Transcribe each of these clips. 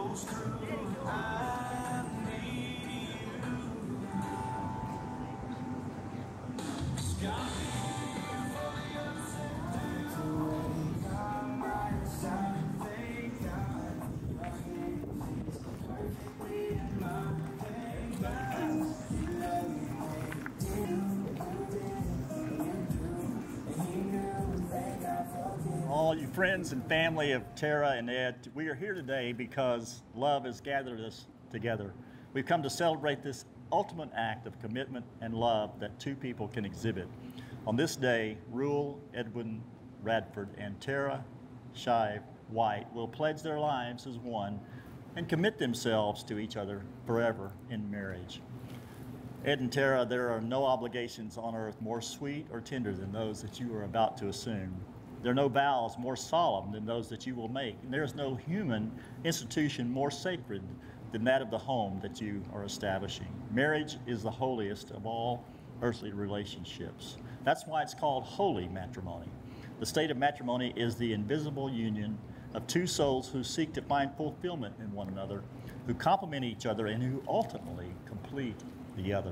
holds true. I need you. Got me for the unseen through. Come by the side, thank God. I think it's perfectly in my thank God. You love me. All you friends and family of Tara and Ed, we are here today because love has gathered us together. We've come to celebrate this ultimate act of commitment and love that two people can exhibit. On this day, Rule Edwin Radford and Tara Shive White will pledge their lives as one and commit themselves to each other forever in marriage. Ed and Tara, there are no obligations on earth more sweet or tender than those that you are about to assume. There are no vows more solemn than those that you will make. And there is no human institution more sacred than that of the home that you are establishing. Marriage is the holiest of all earthly relationships. That's why it's called holy matrimony. The state of matrimony is the invisible union of two souls who seek to find fulfillment in one another, who complement each other, and who ultimately complete the other.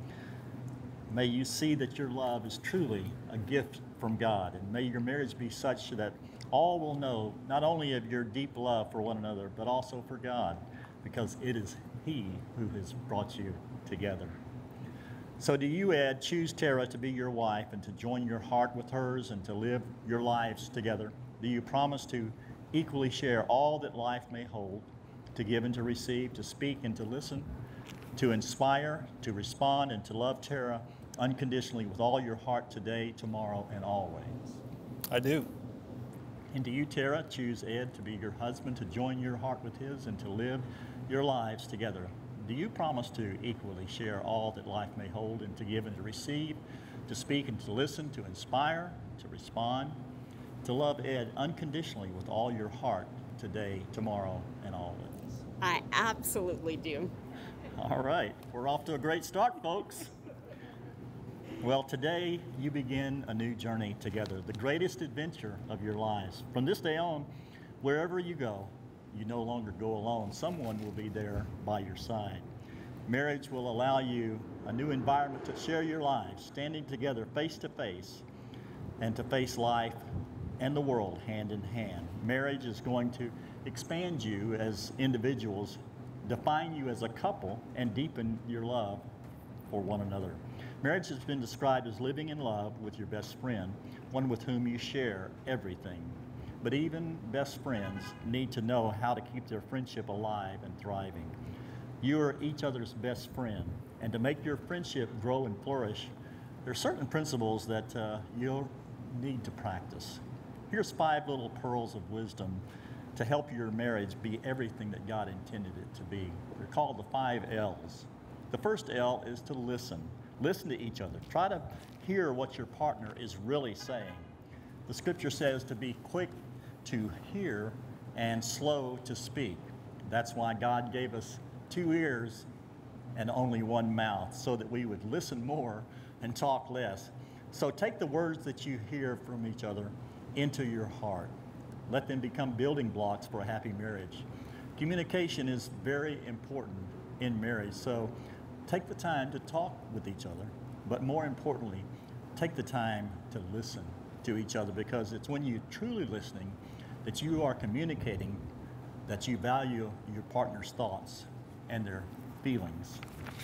May you see that your love is truly a gift from God, and may your marriage be such that all will know not only of your deep love for one another, but also for God, because it is He who has brought you together. So do you, Ed, choose Tara to be your wife and to join your heart with hers and to live your lives together? Do you promise to equally share all that life may hold, to give and to receive, to speak and to listen, to inspire, to respond, and to love Tara unconditionally with all your heart today, tomorrow, and always? I do. And do you, Tara, choose Ed to be your husband, to join your heart with his, and to live your lives together? Do you promise to equally share all that life may hold, and to give and to receive, to speak and to listen, to inspire, to respond, to love Ed unconditionally with all your heart today, tomorrow, and always? I absolutely do. All right, we're off to a great start, folks. Well, today you begin a new journey together, the greatest adventure of your lives. From this day on, wherever you go, you no longer go alone. Someone will be there by your side. Marriage will allow you a new environment to share your lives, standing together face to face, and to face life and the world hand in hand. Marriage is going to expand you as individuals, define you as a couple, and deepen your love for one another. Marriage has been described as living in love with your best friend, one with whom you share everything. But even best friends need to know how to keep their friendship alive and thriving. You are each other's best friend, and to make your friendship grow and flourish, there are certain principles that you'll need to practice. Here's 5 little pearls of wisdom to help your marriage be everything that God intended it to be. They're called the 5 L's. The first L is to listen. Listen to each other. Try to hear what your partner is really saying. The scripture says to be quick to hear and slow to speak. That's why God gave us 2 ears and only 1 mouth, so that we would listen more and talk less. So take the words that you hear from each other into your heart. Let them become building blocks for a happy marriage. Communication is very important in marriage, so take the time to talk with each other, but more importantly, take the time to listen to each other, because it's when you're truly listening that you are communicating that you value your partner's thoughts and their feelings.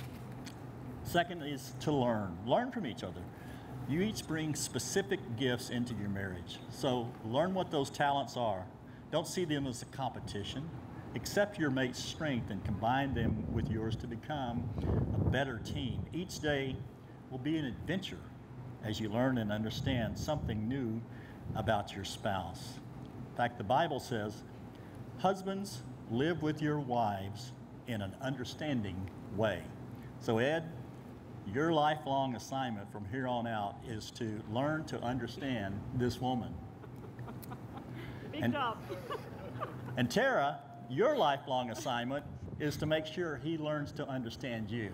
Second is to learn. Learn from each other. You each bring specific gifts into your marriage, so learn what those talents are. Don't see them as a competition. Accept your mate's strength and combine them with yours to become a better team. Each day will be an adventure as you learn and understand something new about your spouse. In fact, the Bible says, husbands, live with your wives in an understanding way. So Ed, your lifelong assignment from here on out is to learn to understand this woman. Big job. And Tara, your lifelong assignment is to make sure he learns to understand you.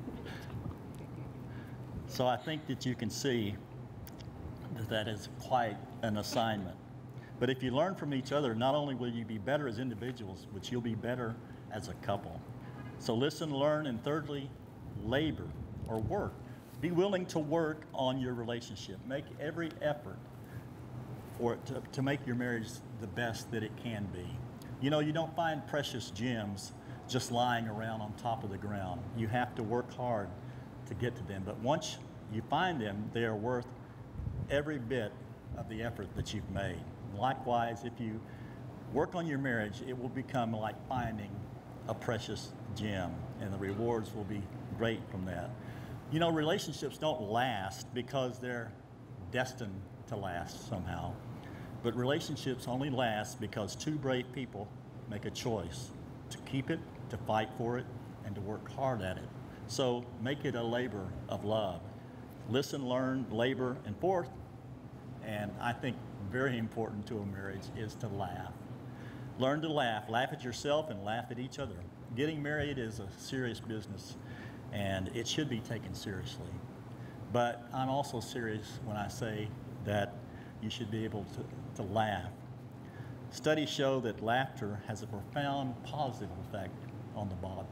So I think that you can see that that is quite an assignment. But if you learn from each other, not only will you be better as individuals, but you'll be better as a couple. So listen, learn, and thirdly, labor or work. Be willing to work on your relationship. Make every effort for it to make your marriage the best that it can be. You know, you don't find precious gems just lying around on top of the ground. You have to work hard to get to them. But once you find them, they are worth every bit of the effort that you've made. Likewise, if you work on your marriage, it will become like finding a precious gem, and the rewards will be great from that. You know, relationships don't last because they're destined to last somehow. But relationships only last because two brave people make a choice to keep it, to fight for it, and to work hard at it. So make it a labor of love. Listen, learn, labor, and fourth, and I think very important to a marriage, is to laugh. Learn to laugh. Laugh at yourself and laugh at each other. Getting married is a serious business, and it should be taken seriously. But I'm also serious when I say that you should be able to laugh. Studies show that laughter has a profound positive effect on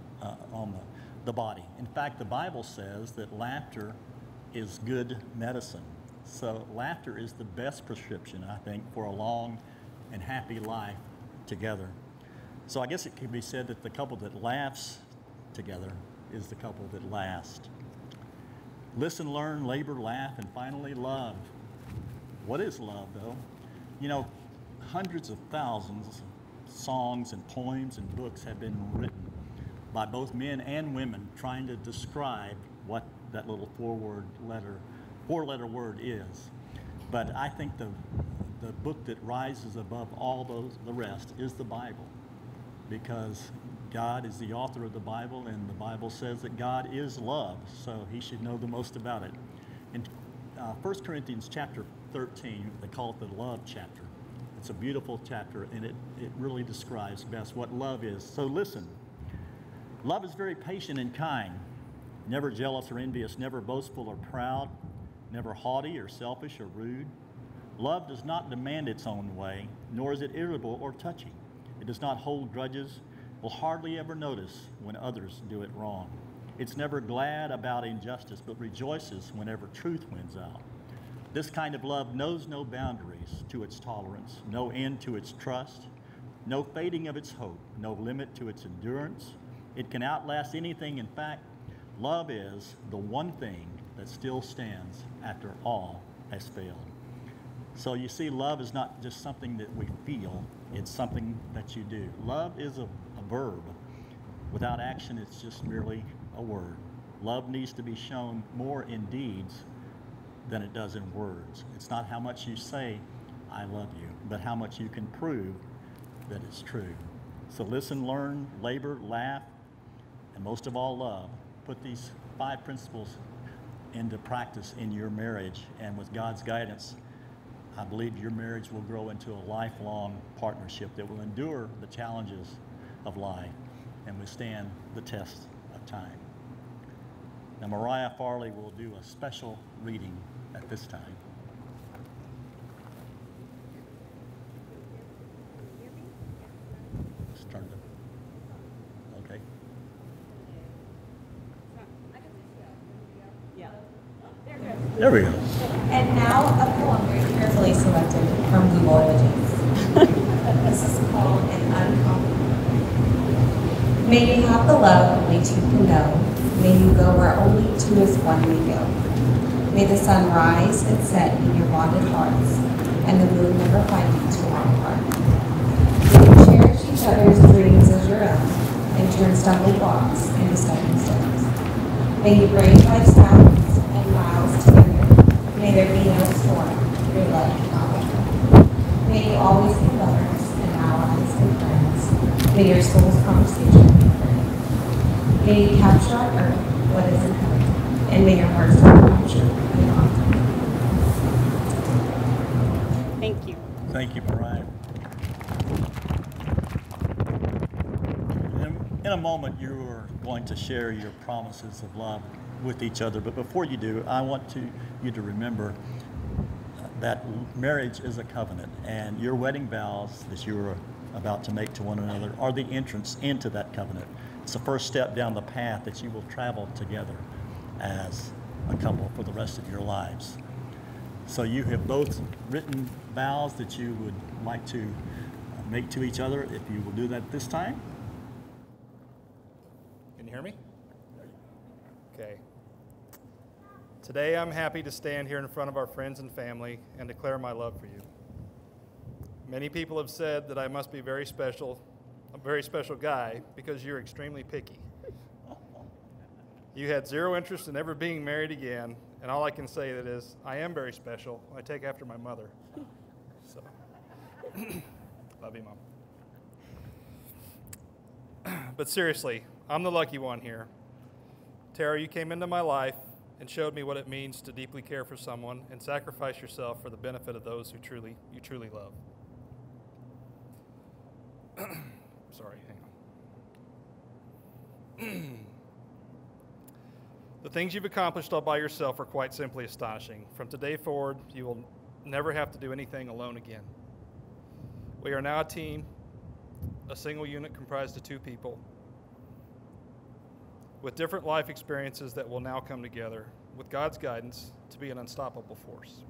the body. In fact, the Bible says that laughter is good medicine. So laughter is the best prescription, I think, for a long and happy life together. So I guess it could be said that the couple that laughs together is the couple that lasts. Listen, learn, labor, laugh, and finally love. What is love, though? You know, hundreds of thousands of songs and poems and books have been written by both men and women trying to describe what that little four-letter word is. But I think the book that rises above all the rest is the Bible, because God is the author of the Bible, and the Bible says that God is love, so he should know the most about it. In 1 Corinthians chapter 13, they call it the love chapter. It's a beautiful chapter, and it really describes best what love is. So listen, love is very patient and kind, never jealous or envious, never boastful or proud, never haughty or selfish or rude. Love does not demand its own way, nor is it irritable or touchy. It does not hold grudges, will hardly ever notice when others do it wrong. It's never glad about injustice, but rejoices whenever truth wins out. This kind of love knows no boundaries to its tolerance, no end to its trust, no fading of its hope, no limit to its endurance. It can outlast anything. In fact, love is the one thing that still stands after all has failed. So you see, love is not just something that we feel, it's something that you do. Love is a verb. Without action, it's just merely a word. Love needs to be shown more in deeds than it does in words. It's not how much you say, I love you, but how much you can prove that it's true. So listen, learn, labor, laugh, and most of all, love. Put these 5 principles into practice in your marriage, and with God's guidance, I believe your marriage will grow into a lifelong partnership that will endure the challenges of life and withstand the test of time. Now, Mariah Farley will do a special reading at this time. Start it. Okay. Yeah. There we go. And now a poem very carefully selected from Google Images. This is called An Uncommon. May you have the love only two can know. May you go where only two as one may go. May the sun rise and set in your bonded hearts, and the moon never find you too long apart. May you cherish each other's dreams as your own, and turn stumbling blocks into stepping stones. May you brave life's mountains and miles together. May there be no storm your love cannot weather. May you always be lovers and allies and friends. May your soul's conversation be free. May you capture on earth what is in heaven, and may your hearts be captured beyond. Thank you. Thank you, Mariah. In a moment, you are going to share your promises of love with each other, but before you do, I want you to remember that marriage is a covenant, and your wedding vows that you are about to make to one another are the entrance into that covenant. It's the first step down the path that you will travel together as a couple for the rest of your lives. So you have both written vows that you would like to make to each other. If you will do that this time. Can you hear me? Okay. Today I'm happy to stand here in front of our friends and family and declare my love for you. Many people have said that I must be very special, a very special guy, because you're extremely picky. You had zero interest in ever being married again, and all I can say that is, I am very special. I take after my mother. So, love you, Mom. But seriously, I'm the lucky one here. Tara, you came into my life and showed me what it means to deeply care for someone and sacrifice yourself for the benefit of those who you truly love. Sorry, hang on. The things you've accomplished all by yourself are quite simply astonishing. From today forward, you will never have to do anything alone again. We are now a team, a single unit comprised of 2 people, with different life experiences that will now come together, with God's guidance, to be an unstoppable force.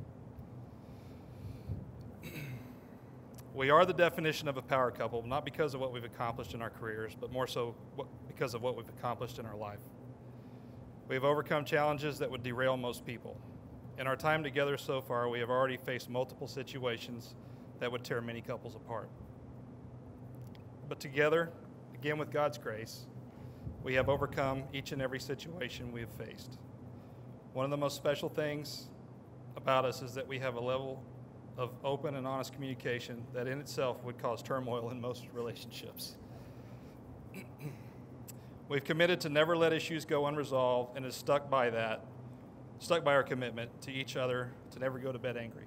We are the definition of a power couple, not because of what we've accomplished in our careers, but more so because of what we've accomplished in our life. We have overcome challenges that would derail most people. In our time together so far, we have already faced multiple situations that would tear many couples apart. But together, again with God's grace, we have overcome each and every situation we have faced. One of the most special things about us is that we have a level of open and honest communication that in itself would cause turmoil in most relationships. We've committed to never let issues go unresolved and have stuck by our commitment to each other to never go to bed angry.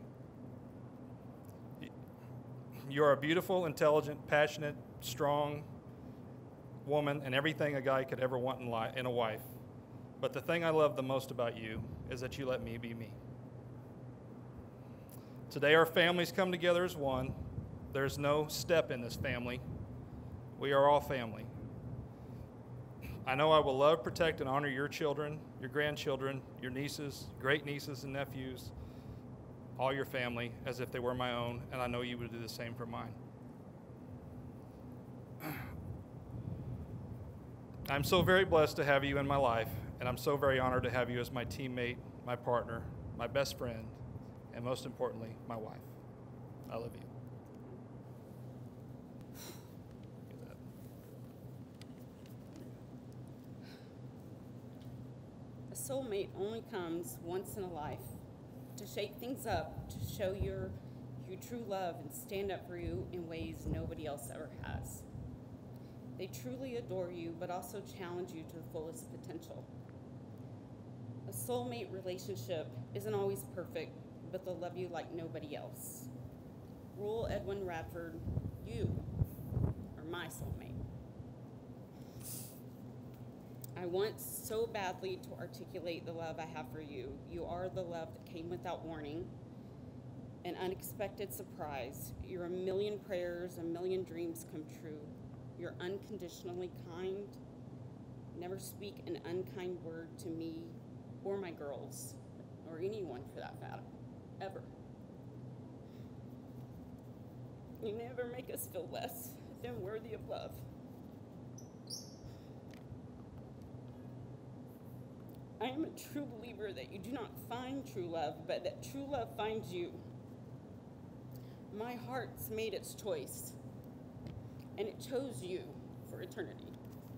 You are a beautiful, intelligent, passionate, strong woman and everything a guy could ever want in a wife. But the thing I love the most about you is that you let me be me. Today our families come together as one. There's no step in this family. We are all family. I know I will love, protect, and honor your children, your grandchildren, your nieces, great nieces and nephews, all your family, as if they were my own, and I know you would do the same for mine. I'm so very blessed to have you in my life, and I'm so very honored to have you as my teammate, my partner, my best friend, and most importantly, my wife. I love you. A soulmate only comes once in a life to shake things up, to show your true love and stand up for you in ways nobody else ever has. They truly adore you, but also challenge you to the fullest potential. A soulmate relationship isn't always perfect, but they'll love you like nobody else. Rule Edwin Radford, you are my soulmate. I want so badly to articulate the love I have for you. You are the love that came without warning, an unexpected surprise. You're a million prayers, a million dreams come true. You're unconditionally kind. Never speak an unkind word to me or my girls, or anyone for that matter, ever. You never make us feel less than worthy of love. I am a true believer that you do not find true love, but that true love finds you. My heart's made its choice, and it chose you for eternity.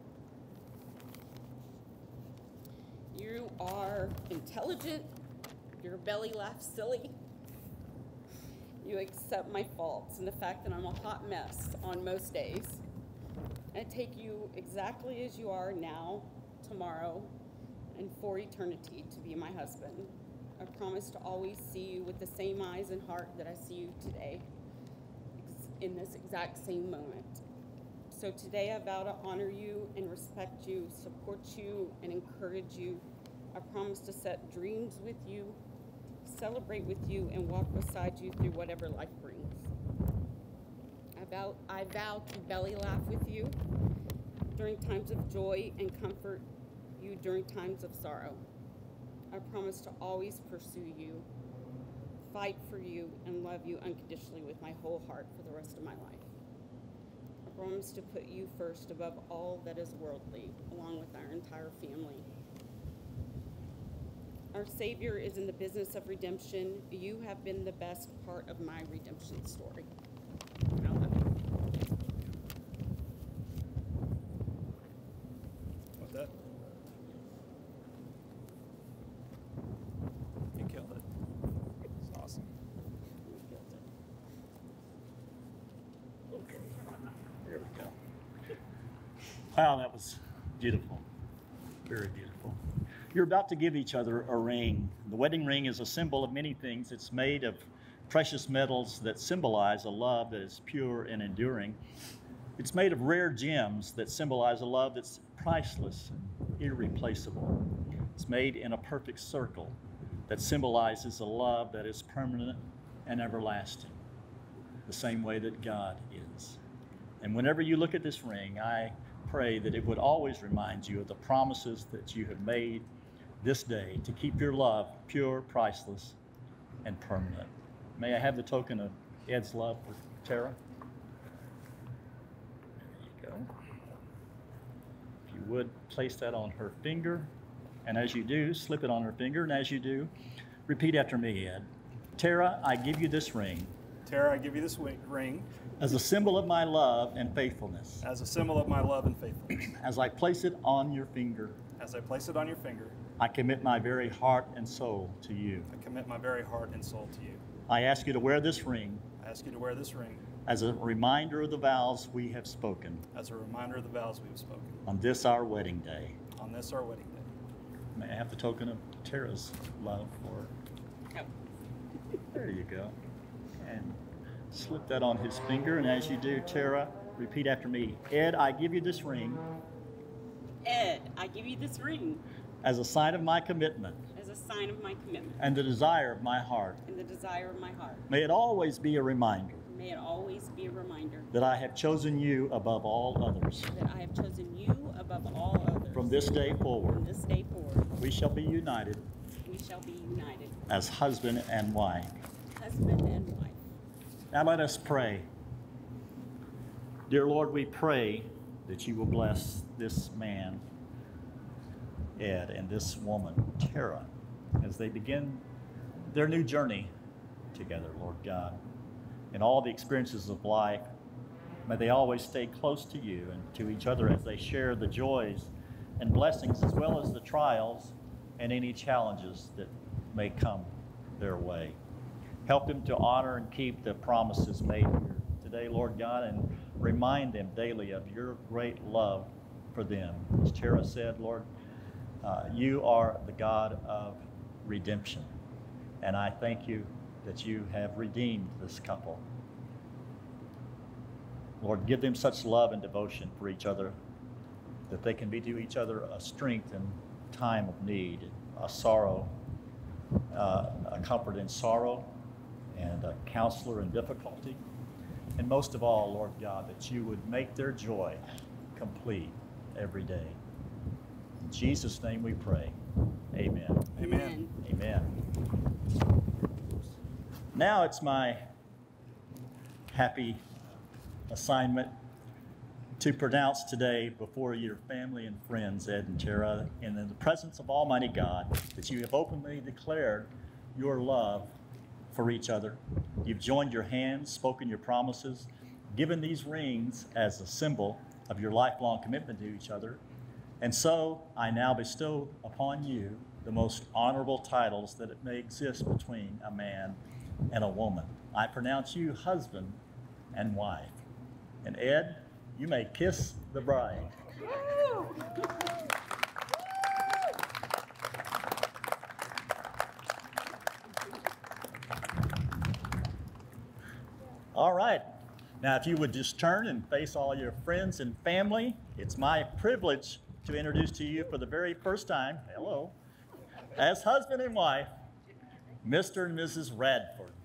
You are intelligent, your belly laughs silly. You accept my faults and the fact that I'm a hot mess on most days. I take you exactly as you are now, tomorrow, and for eternity to be my husband. I promise to always see you with the same eyes and heart that I see you today, in this exact same moment. So today I vow to honor you and respect you, support you and encourage you. I promise to set dreams with you, celebrate with you and walk beside you through whatever life brings. I vow to belly laugh with you during times of joy and comfort you during times of sorrow. I promise to always pursue you, fight for you, and love you unconditionally with my whole heart for the rest of my life. I promise to put you first above all that is worldly, along with our entire family. Our Savior is in the business of redemption. You have been the best part of my redemption story. I love you. What's that? You killed it. It's awesome. Okay. There we go. Wow, that was beautiful. Very beautiful. You're about to give each other a ring. The wedding ring is a symbol of many things. It's made of precious metals that symbolize a love that is pure and enduring. It's made of rare gems that symbolize a love that's priceless and irreplaceable. It's made in a perfect circle that symbolizes a love that is permanent and everlasting, the same way that God is. And whenever you look at this ring, I pray that it would always remind you of the promises that you have made this day to keep your love pure, priceless, and permanent. May I have the token of Ed's love for Tara? There you go. If you would, place that on her finger. And as you do, slip it on her finger. And as you do, repeat after me, Ed. Tara, I give you this ring Tara, I give you this ring as a symbol of my love and faithfulness. as a symbol of my love and faithfulness. As I place it on your finger, As I place it on your finger, I commit my very heart and soul to you. I commit my very heart and soul to you. I ask you to wear this ring I ask you to wear this ring as a reminder of the vows we have spoken as a reminder of the vows we have spoken on this our wedding day. on this our wedding day. May I have the token of Tara's love for? There you go. And slip that on his finger. And as you do, Tara, repeat after me. Ed, I give you this ring Ed, I give you this ring as a sign of my commitment as a sign of my commitment and the desire of my heart. and the desire of my heart. May it always be a reminder May it always be a reminder that I have chosen you above all others. that I have chosen you above all others. From this day From forward, this day forward, we shall be united we shall be united, as husband and wife. husband and wife. Now let us pray. Dear Lord, we pray that you will bless this man, Ed, and this woman, Tara, as they begin their new journey together, Lord God. In all the experiences of life, may they always stay close to you and to each other as they share the joys and blessings as well as the trials and any challenges that may come their way. Help them to honor and keep the promises made here today, Lord God, and remind them daily of your great love for them. As Tara said, Lord, you are the God of redemption, and I thank you that you have redeemed this couple. Lord, give them such love and devotion for each other that they can be to each other a strength in time of need, a sorrow, a comfort in sorrow, and a counselor in difficulty. And most of all, Lord God, that you would make their joy complete every day. In Jesus' name we pray. Amen. Amen. Amen. Now it's my happy assignment to pronounce today before your family and friends, Ed and Tara, and in the presence of Almighty God, that you have openly declared your love for each other. You've joined your hands, spoken your promises, given these rings as a symbol of your lifelong commitment to each other. And so I now bestow upon you the most honorable titles that it may exist between a man and a woman. I pronounce you husband and wife. And Ed, you may kiss the bride. All right. Now, if you would just turn and face all your friends and family, it's my privilege to introduce to you for the very first time, hello, as husband and wife, Mr. and Mrs. Radford.